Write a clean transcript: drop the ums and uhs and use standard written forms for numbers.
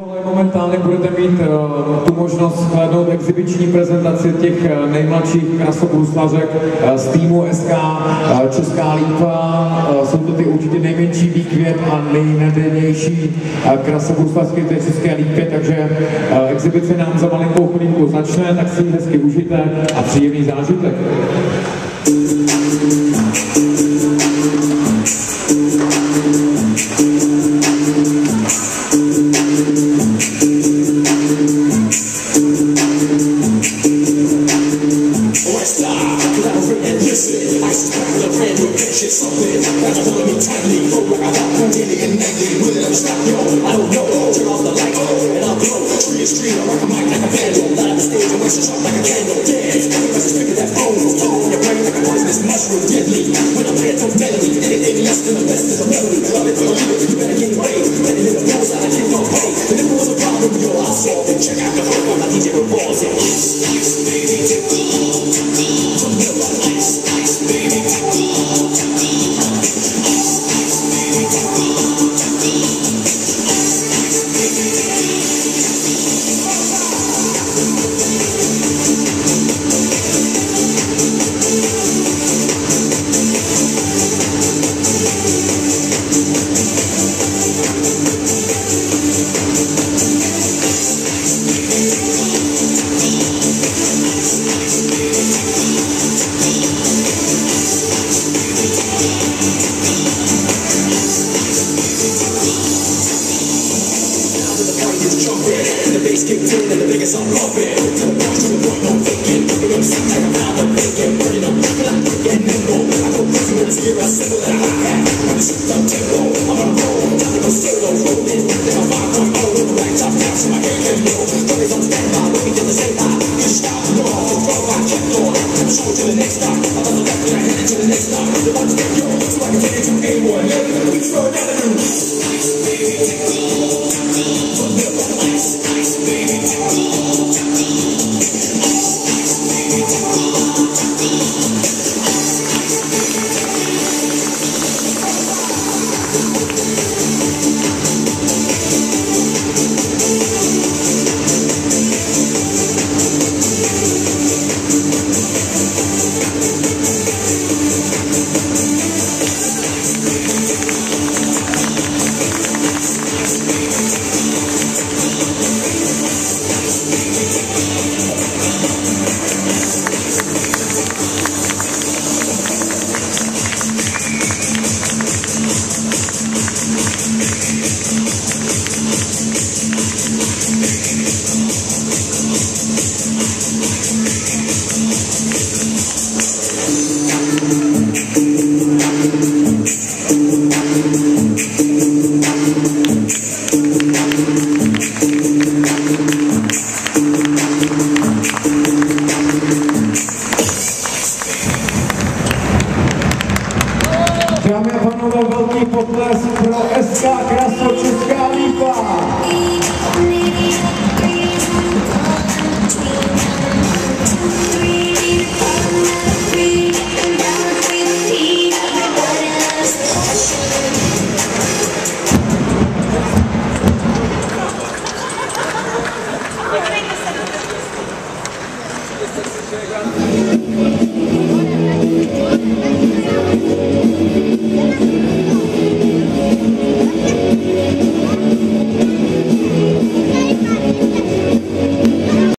Momentálně budete mít tu možnost shlédnout exibiční prezentaci těch nejmladších krasobruslařek z týmu SK Česká Lípa. Jsou to ty určitě nejmenší výkvět a nejnadějnější krasobruslařky té České Lípy, takže exibice nám za malinkou chvilinku začne, tak si ji hezky užijte a příjemný zážitek. I'm